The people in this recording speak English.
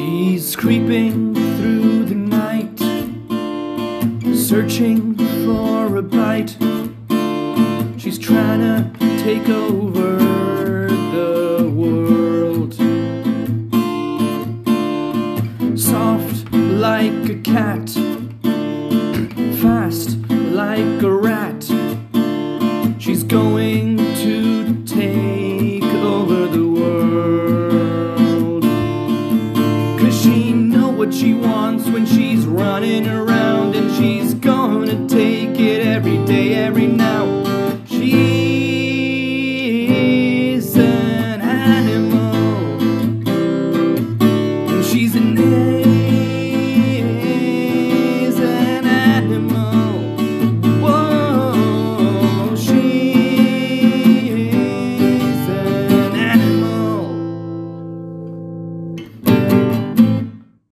She's creeping through the night, searching for a bite. She's trying to take over the world. Soft like a cat, fast like a rat. She's going to take over the world. 'Cause she knows what she wants when she's running around.